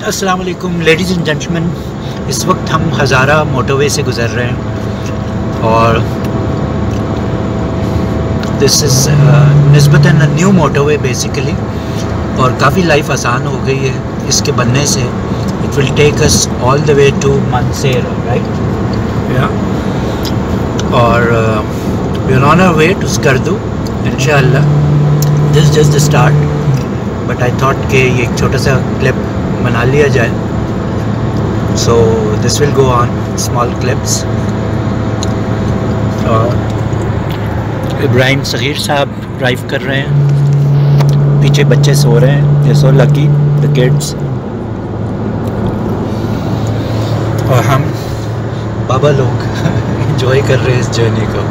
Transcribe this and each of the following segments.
अस्सलाम वालेकुम ladies and gentleman. इस वक्त हम हज़ारा मोटरवे से गुज़र रहे हैं और दिस इज़ निस्बतन न्यू मोटरवे बेसिकली, और काफ़ी लाइफ आसान हो गई है इसके बनने से। It will take us all the way to Mansehra, right या, और we are on our way to Skardu इंशाअल्लाह। This is just the start, but I thought कि ये एक छोटा सा क्लिप बना लिया जाए, so this will go on small clips. और इब्राहिम सगीर साहब ड्राइव कर रहे हैं, पीछे बच्चे सो रहे हैं, ये सो लकी द किड्स, और हम बाबा लोग एंजॉय कर रहे हैं इस जर्नी को।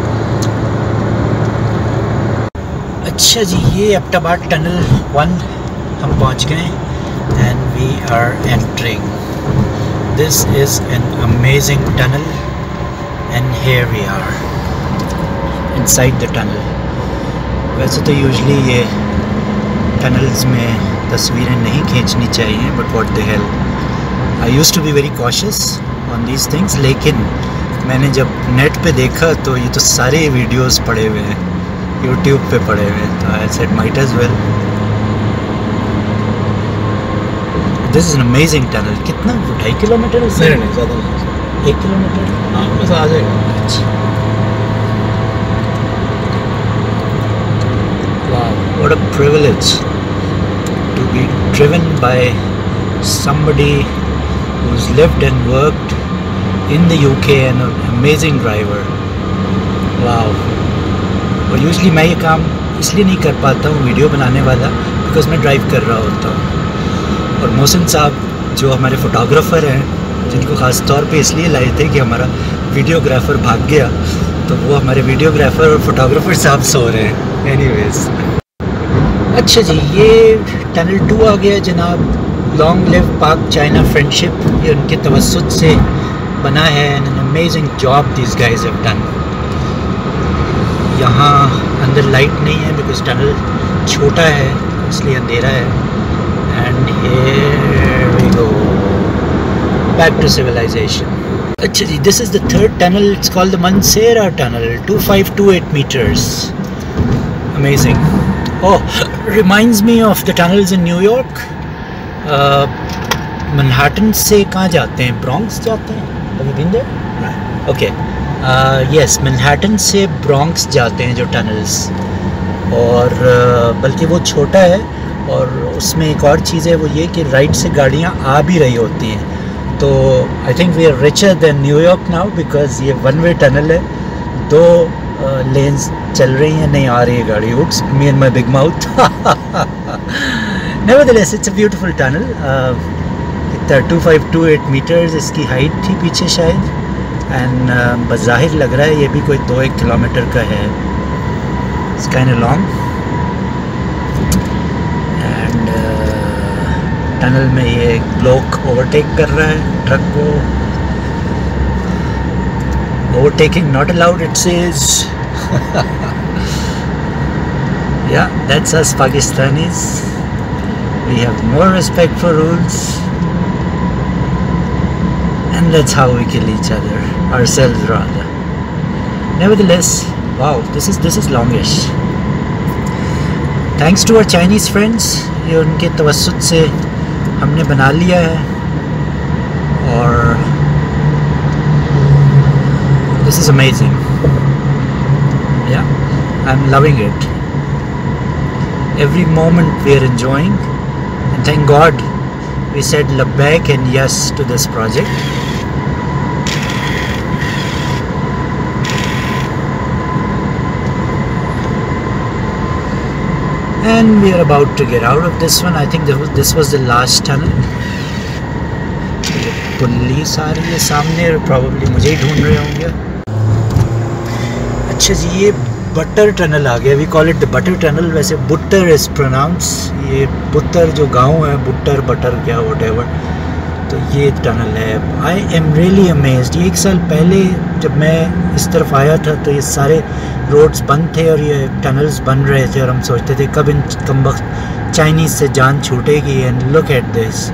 अच्छा जी, ये एबटाबाद टनल 1 हम पहुंच गए and we are entering. This is an amazing tunnel and here we are inside the tunnel. वैसे तो यूजली ये टनल्स में तस्वीरें नहीं खींचनी चाहिए, but what the hell, I used to be very cautious on these things, लेकिन मैंने जब नेट पे देखा तो ये तो सारे वीडियोस पड़े हुए हैं, YouTube पे पड़े हुए हैं, तो I said might as well. This is an amazing tunnel. कितना 2.5 किलोमीटर? नहीं ज़्यादा नहीं, 1 किलोमीटर। हाँ बस आ जाएगा। Wow, what a privilege to be driven by somebody who's lived and worked in the UK and an amazing driver. Wow. और usually मैं ये काम इसलिए नहीं कर पाता हूँ वीडियो बनाने वाला, बिकॉज मैं ड्राइव कर रहा होता हूँ। और मोहसिन साहब जो हमारे फ़ोटोग्राफ़र हैं, जिनको ख़ास तौर पे इसलिए लाए थे कि हमारा वीडियोग्राफ़र भाग गया, तो वो हमारे वीडियोग्राफ़र और फोटोग्राफ़र साहब सो रहे हैं। एनीवेज, अच्छा जी, ये टनल 2 आ गया जनाब। Long live Pak China friendship, ये उनके तवस्सुत से बना है। An amazing job this guys have done. यहाँ अंदर लाइट नहीं है बिकॉज टनल छोटा है, इसलिए अंधेरा है। And here we go back to civilization. अच्छा जी, this is the third tunnel. It's called the Mansehra Tunnel, 2528 meters. Amazing. Oh, reminds me of the tunnels in New York. Manhattan से कहाँ जाते हैं? Bronx जाते हैं? Have you been there? Okay. Yes, Manhattan से Bronx जाते हैं जो tunnels, और बल्कि वो छोटा है, और उसमें एक और चीज़ है, वो ये कि राइट से गाड़ियाँ आ भी रही होती हैं। तो I think we are richer than New York now, because ये 1 वे टनल है, 2 लेन्स चल रही हैं, नहीं आ रही है गाड़ी। Oops, me and my big mouth. Nevertheless it's a beautiful tunnel. इतना 2528 मीटर्स इसकी हाइट थी पीछे शायद, एंड बज़ाहिर लग रहा है ये भी कोई 2-1 किलोमीटर का है। It's kind of long. Tunnel में ये ब्लॉक ओवरटेक कर रहा है ट्रक को। Overtaking not allowed, it says. Yeah, that's us Pakistanis, we have more respect for rules, and that's how we kill each other, ourselves rather. Nevertheless, wow, this is longish. Thanks to our Chinese friends, ये उनके तवस्सुत से हमने बना लिया है, और this is amazing. Yeah, I am loving it. Every moment we are enjoying, and thank God we said लब्बैक and yes to this project. And we are about to get out of this one. I think this was the last tunnel. Police आ रही है सामने, probably मुझे ही ढूंढ रहे होंगे। अच्छा जी, ये बटर टनल आ गया। We call it the butter tunnel. वैसे बुट्टर is pronounced, ये बुट्टर जो गांव है, बुट्टर बटर क्या whatever, तो ये टनल है। I am really amazed. 1 साल पहले जब मैं इस तरफ आया था तो ये सारे रोड्स बंद थे और ये टनल्स बन रहे थे, और हम सोचते थे कब इन कमबख्त चाइनीज़ से जान छूटेगी। And look at this,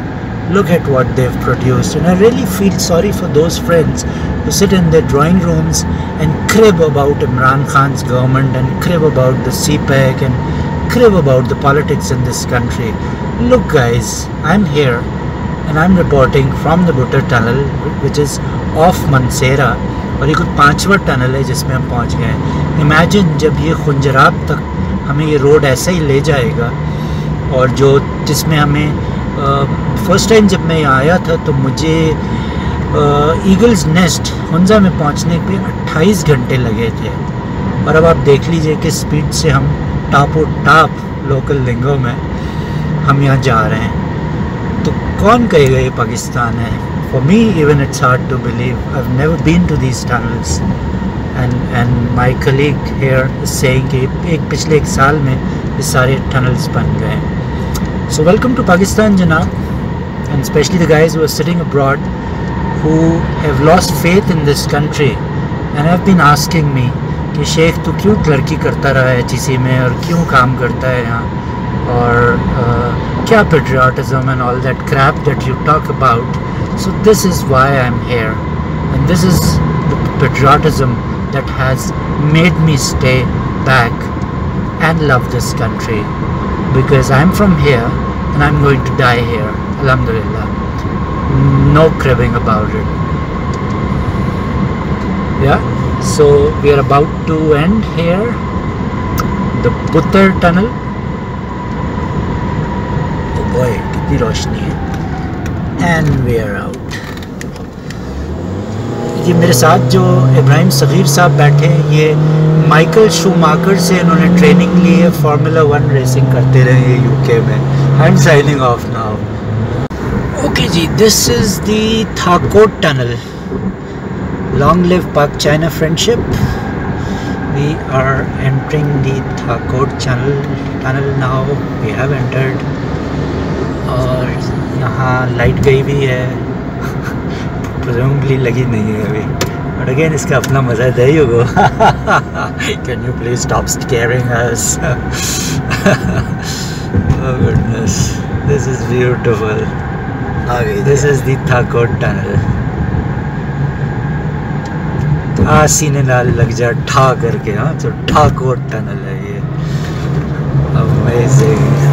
Look at what they've produced, and I really feel sorry for those friends who sit in their drawing rooms and crib about Imran Khan's government and crib about the CPEC and crib about the politics in this country. Look guys, I'm here and I'm reporting from the Buttar Tunnel, which is off Mansehra, और ये कुछ 5वां tunnel है जिसमें हम पहुंच गए हैं. इमेजिन जब ये खुंजराब तक हमें ये रोड ऐसे ही ले जाएगा, और जो जिसमें हमें फर्स्ट टाइम जब मैं यहाँ आया था तो मुझे ईगल्स नेस्ट हुंजा में पहुँचने पे 28 घंटे लगे थे, और अब आप देख लीजिए कि स्पीड से हम टापो टाप लोकल लिंगो में हम यहाँ जा रहे हैं. तो कौन कहेगा ये पाकिस्तान है? For me even it's hard to believe. I have never been to these tunnels, and my colleague here is saying कि पिछले एक साल में ये सारे टनल्स बन गए. So welcome to Pakistan, Janab, and especially the guys who are sitting abroad who have lost faith in this country and have been asking me कि शेख तू क्यों क्लर्की करता रहा है HEC में और क्यों काम करता है यहाँ, और क्या patriotism and all that crap that you talk about. So this is why I'm here, and this is the patriotism that has made me stay back and love this country. Because I'm from here and I'm going to die here, alhamdulillah. No cribbing about it. Yeah, so we are about to end here the Buttar Tunnel. Oh boy, kitni roshni hai. And we are out. ये मेरे साथ जो इब्राहिम सगीर साहब बैठे हैं, ये Michael Schumacher से इन्होंने ट्रेनिंग ली है, फार्मूला 1 रेसिंग करते रहे ये यूके में. I am signing off now. Okay जी, this is the Thakot tunnel. Long live Pak China friendship. We are entering the Thakot tunnel now. We have entered, और यहाँ लाइट गई भी है. प्रेज़ुम्बली लगी नहीं है अभी, बट अगेन इसका अपना मज़ा है. There you go. Can you please stop scaring us? Oh goodness, this is beautiful. This is the Thakot tunnel. सीने नाल लग जा ठा करके. हाँ, तो ठाकोट टनल है ये. Amazing.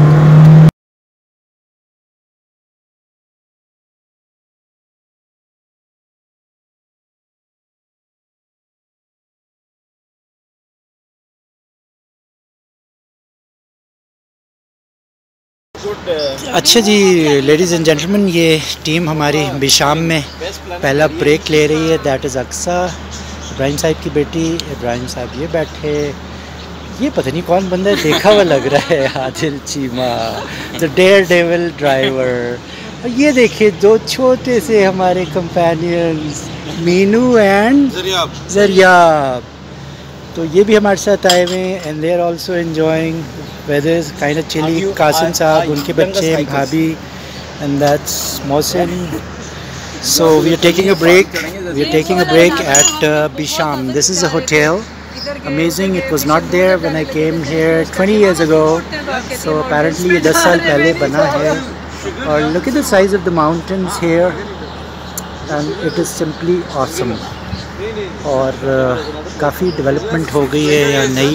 अच्छा जी, लेडीज़ एंड जेंटलमैन, ये टीम हमारी बिशाम में पहला ब्रेक ले रही है. दैट इज़ अक्सा, इब्राहिम साहब की बेटी. इब्राहिम साहब ये बैठे. ये पता नहीं कौन बंदा है, देखा हुआ लग रहा है. Adil Cheema, the daredevil driver. ये देखिए दो छोटे से हमारे कंपेनियंस, मीनू एंड जरियाब. तो ये भी हमारे साथ आए हुए हैं, and they are also enjoying weather kind of chilly. Qasim साहब, उनके बच्चे, भाभी, and that's Mohsin. So we are taking a break at Besham. This is a hotel. Amazing. It was not there when I came here 20 years ago. So apparently ये 10 साल पहले बना है. और look at the size of the mountains here, and it is simply awesome. और काफ़ी development हो गई है या नई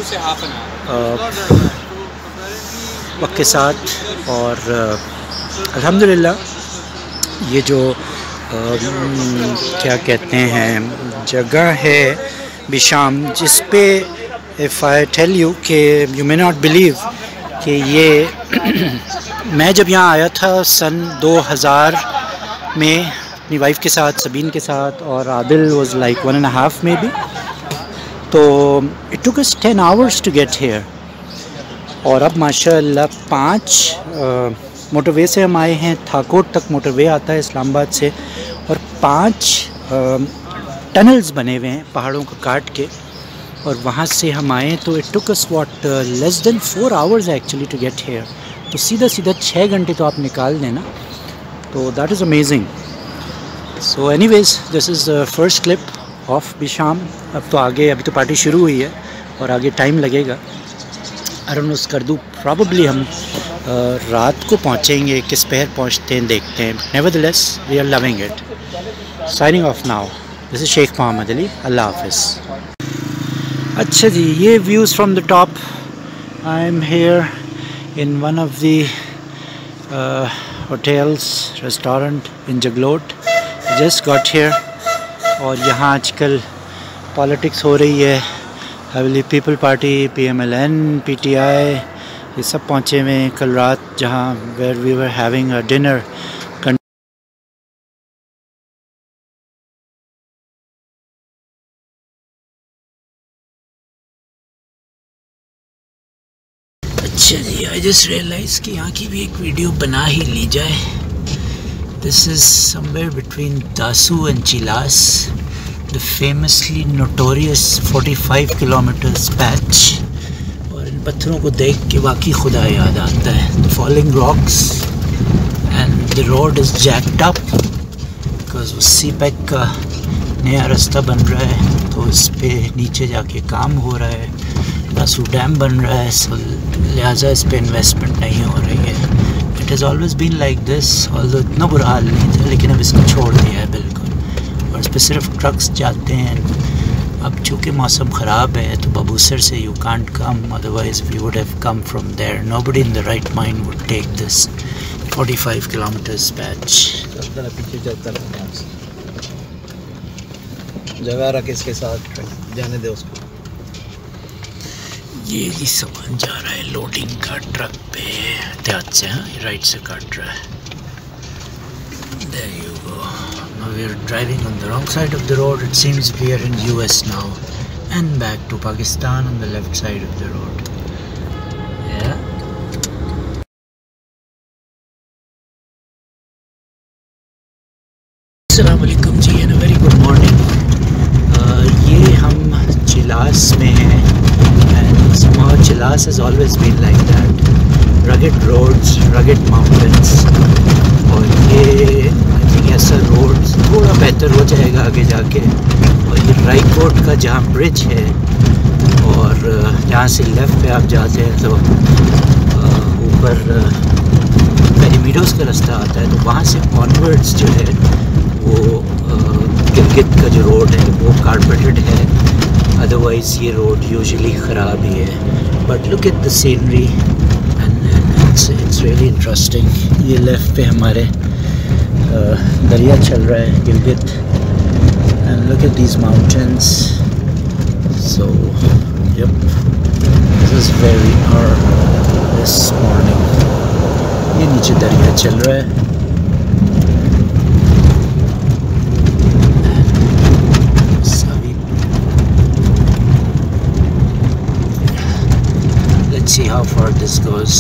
वक्त के साथ. और अल्हम्दुलिल्लाह ये जो क्या कहते हैं जगह है बिशाम, जिस पे इफ़ आई टेल यू कि यू मे नॉट बिलीव कि ये मैं जब यहाँ आया था सन 2000 में अपनी वाइफ के साथ, सबीन के साथ, और आदिल वाज लाइक 1.5 में भी. तो it took us 10 hours to get here. और अब माशाल्लाह 5 मोटरवे से हम आए हैं. थाकोट तक मोटरवे आता है इस्लामाबाद से, और 5 टनल्स बने हुए हैं पहाड़ों को काट के, और वहाँ से हम आए. तो it took us what less than 4 hours actually to get here. तो सीधा 6 घंटे तो आप निकाल देना. तो that is amazing. So anyways, this is the first clip of Besham. अब तो आगे, अभी तो पार्टी शुरू हुई है और आगे टाइम लगेगा. I don't know Skardu probably हम रात को पहुँचेंगे, किस पहर पहुँचते हैं देखते हैं। Nevertheless we are loving it. Signing off now, this is Sheikh Mohammad Ali, अल्लाह हाफिज़। अच्छा जी, ये views from the top. I am here in one of the hotels restaurant in Jaglot. Just got here. और यहाँ आजकल पॉलिटिक्स हो रही है। हवेली पीपल पार्टी, PMLN, PTI, ये सब पहुँचे हुए हैं। कल रात जहाँ where we were having a dinner, अच्छा जी, आई जस्ट रियलाइज कि यहाँ की भी एक वीडियो बना ही ली जाए। This is somewhere between Dasu and Chilas, the famously notorious 45 kilometres patch. और इन पत्थरों को देख के वाकई खुदा याद आता है। Falling rocks and the road is jacked up because वो सीपैक का नया रास्ता बन रहा है, तो इस पे नीचे जाके काम हो रहा है। दासू डैम बन रहा है, सो लिहाजा इस पर इन्वेस्टमेंट नहीं हो रही है। It has always been like this, although इतना बुरा हाल नहीं था, लेकिन अब इसको छोड़ दिया है बिल्कुल। और इस पर सिर्फ ट्रक्स जाते हैं। अब चूँकि मौसम ख़राब है तो बबूसर से you can't come, otherwise we would have come from there. Nobody in the right mind would take this 45 kilometres patch. पीछे चलता रहता है, जगह रख इसके साथ जाने दे उसको। ये जी सामान जा रहा है लोडिंग का ट्रक पे, एहतियात से। हाँ, राइट से काट रहा है। There you go. Now we are driving on the wrong side of the road. It seems we are in US now, and back to Pakistan on the left side of the road. Yeah. Assalamu alaikum ji, and a very good morning. ये हम चिलास में हैं, and somehow Chilas has always been like that. Rugged roads, rugged mountains. और ये I think ऐसा road थोड़ा बेहतर हो जाएगा आगे जाके। और ये रायकोट का जहाँ ब्रिज है, और जहाँ से लेफ़्ट पे आप जाते हैं तो ऊपर पेरीमीडोज़ का रास्ता आता है, तो वहाँ से ऑनवर्ड्स जो है वो गिलगित का जो रोड है वो कारपेटेड है। अदरवाइज़ ये रोड यूजुअली ख़राब ही है। But look at the scenery and it's really interesting. ये लेफ़्ट पे हमारे दरिया चल रहा है Gilgit, and look at these mountains. So yup, this is where we are this morning. ये नीचे दरिया चल रहा है। Let's see how far this goes.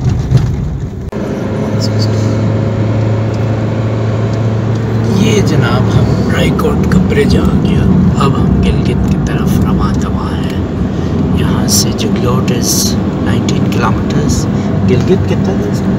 ये जनाब हम रायकोट का ब्रिज आ गया। अब हम गिलगित की तरफ रवा दवा है। यहाँ से जगलोट इज़ 19 किलोमीटर्स। गिलगित कितना है इसका?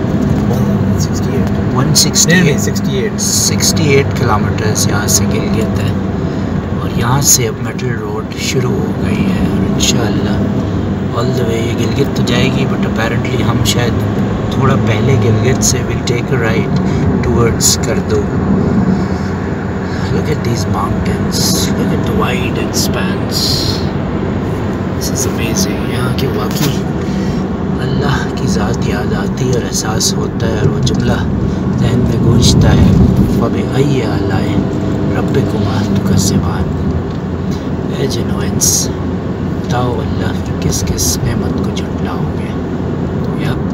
168 किलोमीटर्स यहाँ से गिलगित है। और यहाँ से अब मेटल रोड शुरू हो गई है, और इंशाअल्लाह ऑल द वे ये गिलगित तो जाएगी, बट अपेरेंटली हम शायद थोड़ा पहले गिलगित से will take a ride towards Skardu. Look at these mountains, look at the wide expanse. This is amazing. यहाँ के वाकई अल्लाह की ज़ात याद आती है और एहसास होता है, और वो जुमला जहन में गूंजता है, फ़बअय्यि आलाए रब्बिकुमा तुकज़्ज़िबान। ए जिनोइंस, बताओ अल्लाह की किस किस नेमत को झुटलाओगे। यप।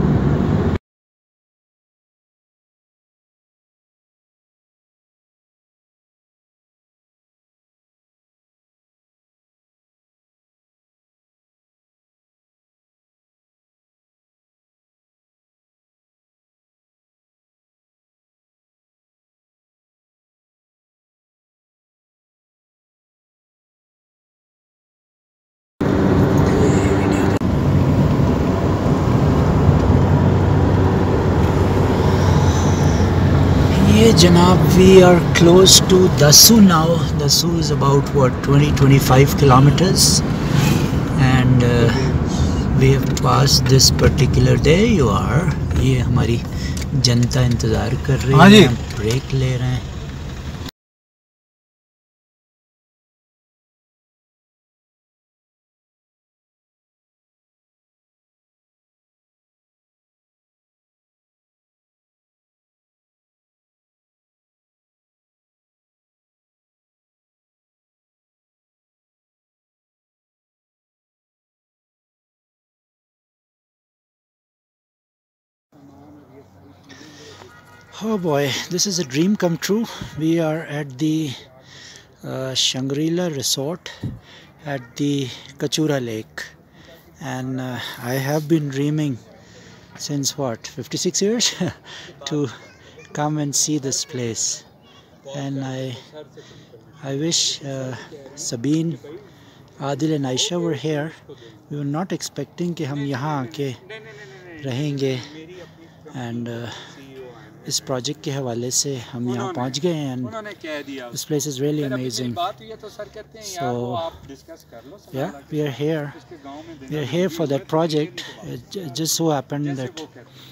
ये जनाब we are close to Dasu now. Dasu is about what 20-25 kilometers, and We have passed this particular. There you are. ये हमारी जनता इंतज़ार कर रही है, हम ब्रेक ले रहे हैं. Oh boy, this is a dream come true. We are at the Shangri-La Resort at the Kachura Lake, and I have been dreaming since what, 56 years to come and see this place. And I wish Sabine, Adil and Aisha were here. We were not expecting कि हम यहाँ आके रहेंगे, and इस project के हवाले से हम यहाँ पहुँच गए हैं. And this place is really amazing. So yeah, we are here. We are here for that project. It just so happened that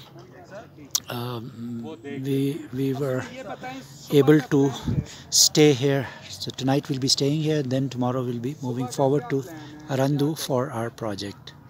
we were able to stay here. So tonight we'll be staying here. Then tomorrow we'll be moving forward to Arandu for our project.